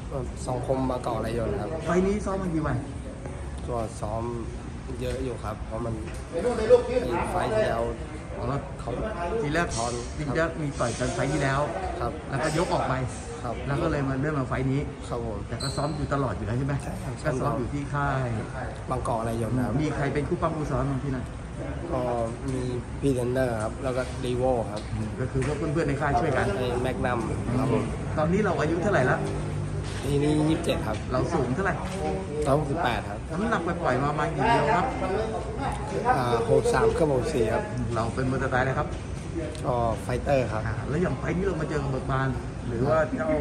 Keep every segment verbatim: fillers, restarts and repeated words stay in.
สังคมมาก่ออะไรยนครับไฟนี้ซ้อมมากี่วันก็ซ้อมเยอะอยู่ครับเพราะมันไฟที่แล้วเขาทีแรกถอนทีแรกมีต่อยกันไฟที่แล้วครับแล้วก็ยกออกไปครับแล้วก็เลยมาเริ่มมาไฟนี้ครับผมแต่ก็ซ้อมอยู่ตลอดอยู่แล้วใช่ไหมก็ซ้อมอยู่ที่ค่ายบางกอกอะไรยนครับมีใครเป็นคู่ปั้มคู่ซ้อมที่นั่นก็มีพี่เทนเนอร์ครับแล้วก็รีโวครับก็คือพวกเพื่อนๆในค่ายช่วยกันไอ้แมกนัมครับผมตอนนี้เราอายุเท่าไหร่แล้วทีนี้ยี่สิบเจ็ดครับเราสูงเท่าไหร่ร้อยหกสิบแปดครับน้ำหนักไปปล่อยมาประมาณกี่กิโลครับอ่าหกสามก็หกสี่ครับเราเป็นมือตะไคร้เลยครับก็ไฟเตอร์ครับแล้วอย่างไฟนี้เรามาเจอกับเบิกบานหรือว่าเจ้า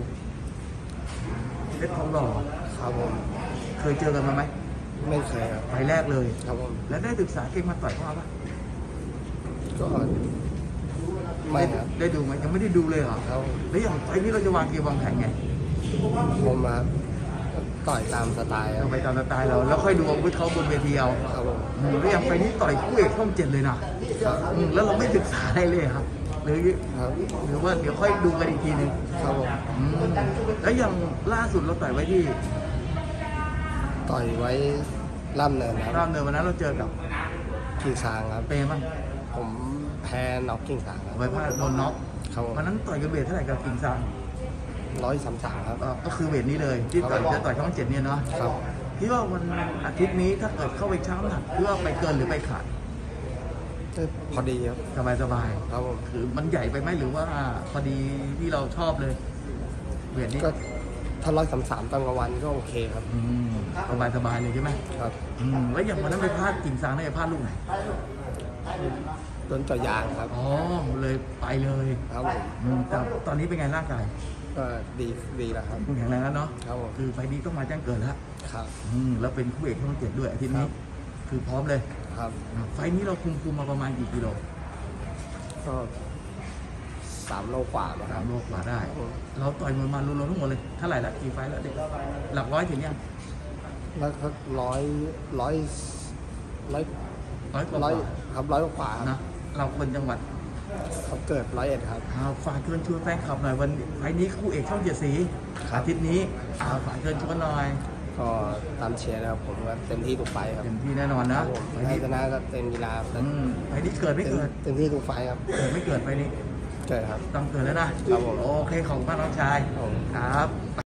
เพชรทองหล่อครับผมเคยเจอกันมาไหมไม่เคยครับไฟแรกเลยครับผมแล้วได้ศึกษาเก่งมาต่อยเขาปะก็ไม่ครับได้ดูไหมยังไม่ได้ดูเลยเหรอครับแล้วอย่างไฟนี้เราจะวางเกมวางแผนไงผมมาต่อยตามสไตล์ไปตามสไตล์เราแล้วค่อยดูอาวุธเขาบนเวทีเอาครับผมแล้วอย่างไฟนี้ต่อยคู่เอกช่องเจ็ดเลยนะแล้วเราไม่ศึกษาอะไรเลยครับหรือหรือว่าเดี๋ยวค่อยดูกันอีกทีนึงครับผมแล้วอย่างล่าสุดเราต่อยไว้ที่ต่อยไว้ล่ำเนินครับล่ำเนินวันนั้นเราเจอกับกิ่งซางครับเป็นไงบ้างผมแพ้น็อกกิ่งซางครับไว้พลาดโดนน็อกวันนั้นต่อยกันเวทเท่าไหร่กับกิ่งซางร้อยสามสามครับก็คือเวทนี้เลยที่ต่อยจะต่อยช่องเจ็ดเนี่ยเนาะครับที่ว่าวันอาทิตย์นี้ถ้าเกิดเข้าไปช้ำหนักเพื่อไปเกินหรือไปขาดพอดีครับสบายสบายครับผมคือมันใหญ่ไปไหมหรือว่าพอดีที่เราชอบเลยเวทนี้ก็ถ้าร้อยสามสามตอนกลางวันก็โอเคครับสบายสบายเลยใช่ไหมครับแล้วอย่างวันนั้นไปพลาดกิ่งซางได้พลาดลูกไหนโดนต่อยางครับอ๋อเลยไปเลยครับผมแต่ตอนนี้เป็นไงร่างกายก็ดีดีแล้วครับแข็งแรงแล้วเนาะครับผมคือไฟนี้ต้องมาแจ้งเกิดแล้วครับแล้วเป็นคู่เอกช่องเจ็ดด้วยอาทิตย์นี้คือพร้อมเลยครับไฟนี้เราคุมคุมมาประมาณกี่กิโลก็สามโลกว่าสามโลกว่าได้เราต่อยมวยมารวมๆทั้งหมดเลยเท่าไหร่ละกี่ไฟแล้วเด็กหลักร้อยถึงยังแล้วก็ร้อยร้อยร้อยร้อยร้อยครับร้อยกว่านะเราคนจังหวัดเขาเกิดร้อยเอ็ดครับฝากเชิญชวนแฟนคลับหน่อยวันไฟนี้คู่เอกช่องเจ็ดสีอาทิตย์นี้ฝากเชิญชวนหน่อยก็ตามเชียร์นะครับผมก็เต็มที่ทุกไฟครับเต็มที่แน่นอนนะไฟชนะก็เต็มกีฬาไฟนี้เกิดไม่เกิดเต็มที่ทุกไฟครับเกิดไม่เกิดไฟนี้เกิดครับต้องเกิดแล้วนะครับโอเคของป้าน้องชายครับ